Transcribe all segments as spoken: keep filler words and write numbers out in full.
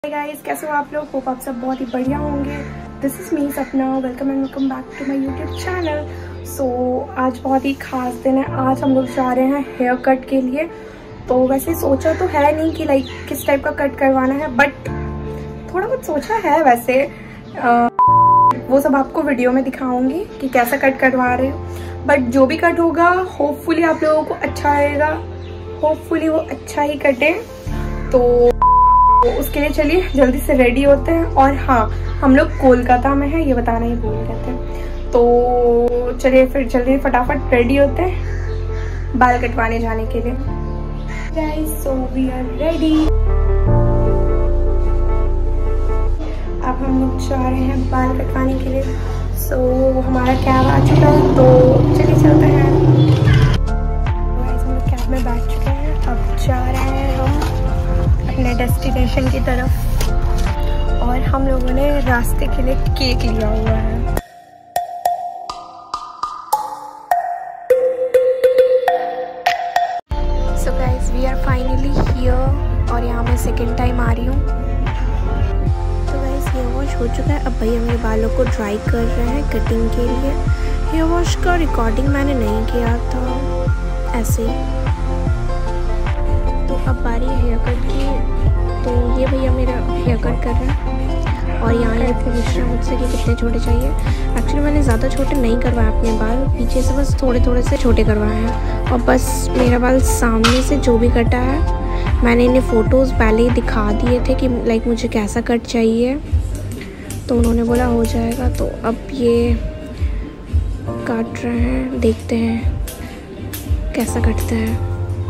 Hi guys, कैसे हो आप लोग? होप आप सब बहुत ही बढ़िया होंगे। This is me Sapna, welcome and welcome back to my YouTube channel. So आज बहुत ही खास दिन है। आज हम लोग जा रहे हैं हेयर कट के लिए। तो वैसे सोचा तो है नहीं कि लाइक किस टाइप का कट करवाना है, बट थोड़ा बहुत सोचा है। वैसे आ, वो सब आपको वीडियो में दिखाऊंगी कि कैसा कट करवा रहे हो। बट जो भी कट होगा होपफुली आप लोगों को अच्छा आएगा, होपफुली वो अच्छा ही कटे। तो तो उसके लिए चलिए जल्दी से रेडी होते हैं। और हाँ, हम लोग कोलकाता में हैं, ये बताना ही भूल गए थे। तो चलिए फिर जल्दी फटाफट रेडी होते हैं बाल कटवाने जाने के लिए। Guys, so we are ready. अब हम लोग जा रहे हैं बाल कटवाने के लिए। सो so, हमारा कैब आ चुका है, तो चलिए चलते हैं। गाइस, हम लोग कैब में बैठ चुके हैं। अब जा रहे हैं हम अपने डेस्टिनेशन की तरफ। और हम लोगों ने रास्ते के लिए केक लिया हुआ है। So guys, we are finally here. और यहाँ मैं सेकेंड टाइम आ रही हूँ। तो गाइस, हेयर वॉश हो चुका है। अब भैया मेरे बालों को ड्राई कर रहे हैं कटिंग के लिए। हेयर वॉश का रिकॉर्डिंग मैंने नहीं किया था, ऐसे ही। तो अब बारी है हेयर कट की। तो ये भैया मेरा हेयर कट कर रहे हैं। और यहाँ ये पूछ रहे हैं मुझसे कि कितने छोटे चाहिए। एक्चुअली मैंने ज़्यादा छोटे नहीं करवाए अपने बाल, पीछे से बस थोड़े थोड़े से छोटे करवाए हैं। और बस मेरा बाल सामने से जो भी कटा है, मैंने इन्हें फ़ोटोज़ पहले ही दिखा दिए थे कि लाइक मुझे कैसा कट चाहिए। तो उन्होंने बोला हो जाएगा। तो अब ये काट रहे हैं, देखते हैं कैसा कटता है।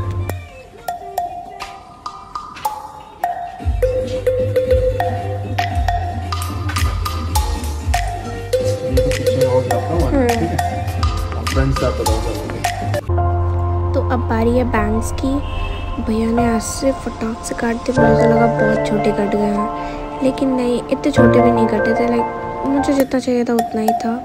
तो अब बारी है बैंग्स की। भैया ने ऐसे फटाक से काट दिए, मुझे लगा बहुत छोटे कट गए हैं, लेकिन नहीं, इतने छोटे भी नहीं कटे थे। लाइक मुझे जितना चाहिए था उतना ही था।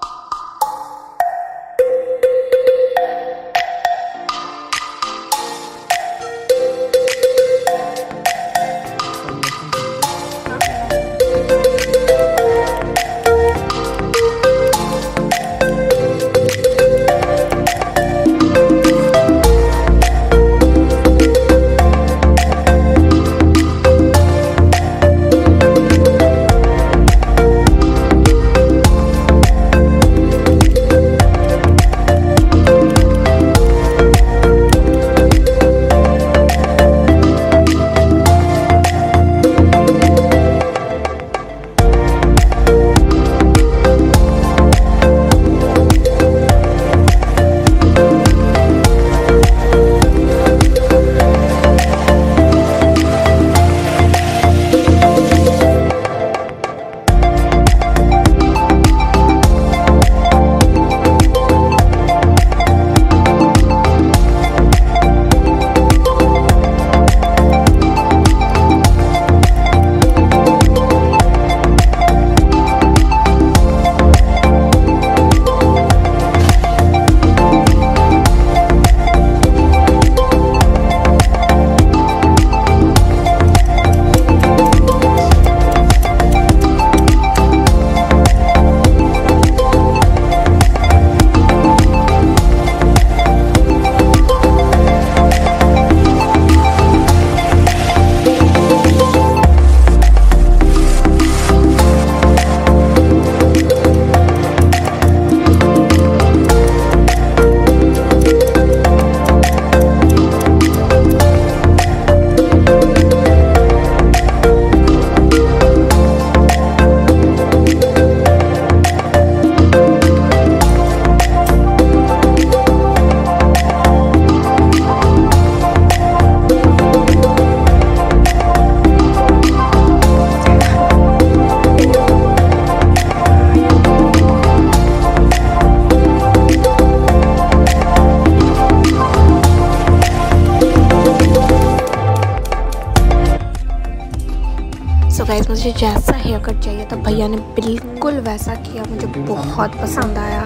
गाइस, मुझे जैसा हेयर कट चाहिए था भैया ने बिल्कुल वैसा किया, मुझे बहुत पसंद आया।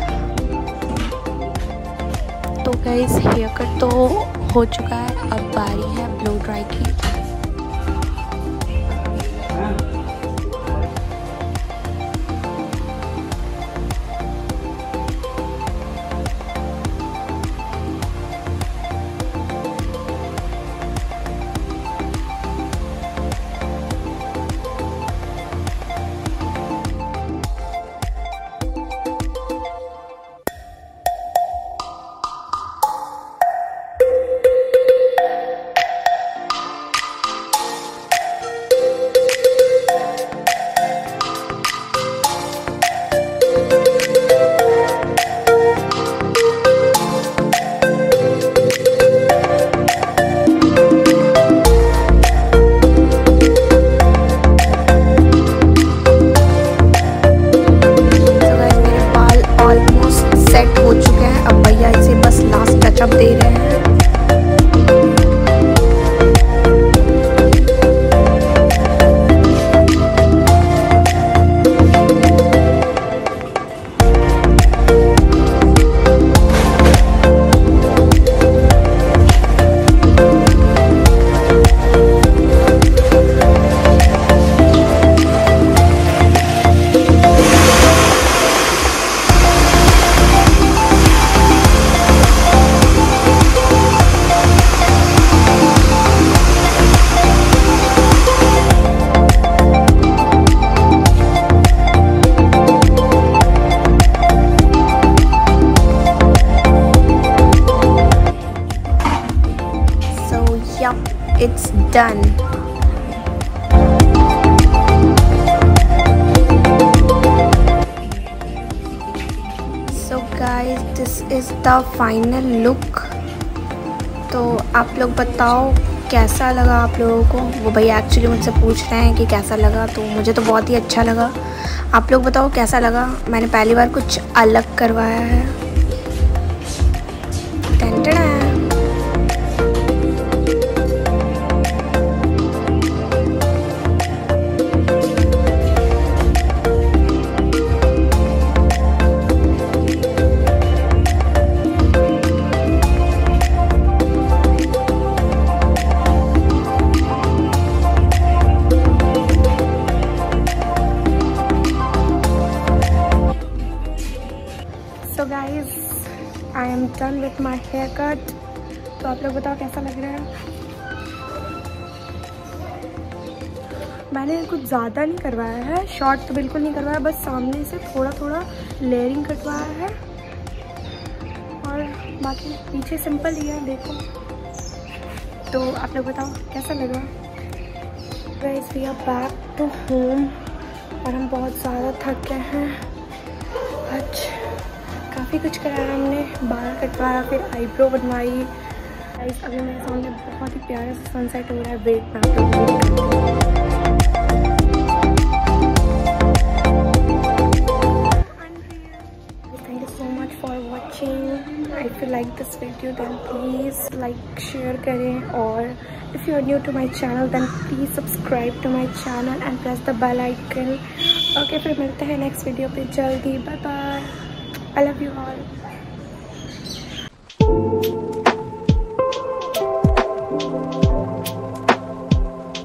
तो गाइस, हेयर कट तो हो चुका है, अब बारी है ब्लो ड्राई की। done. So guys, this is the final look. तो आप लोग बताओ कैसा लगा आप लोगों को। वो भैया एक्चुअली मुझसे पूछ रहे हैं कि कैसा लगा, तो मुझे तो बहुत ही अच्छा लगा। आप लोग बताओ कैसा लगा। मैंने पहली बार कुछ अलग करवाया है। Tinted So guys, I am done with my haircut. तो आप लोग बताओ कैसा लग रहा है। मैंने कुछ ज़्यादा नहीं करवाया है, शॉर्ट तो बिल्कुल नहीं करवाया, बस सामने से थोड़ा थोड़ा लेयरिंग कटवाया है और बाकी पीछे सिंपल ही है, देखो। तो आप लोग बताओ कैसा लगा। Guys, we are back to home और हम बहुत ज़्यादा थक गए हैं। आज काफ़ी कुछ कराया हमने, बाल कटवाया, फिर आईब्रो बनवाई। गाइस, अभी मेरे सामने बहुत ही प्यारा सा सनसेट हो रहा है। वेट में आप लोग thank you so much for watching. If you like this video then please like share करें, और if you are new to my channel then please subscribe to my channel and press the bell icon. Okay, फिर मिलते हैं next video पे जल्दी। Bye bye. I love you all.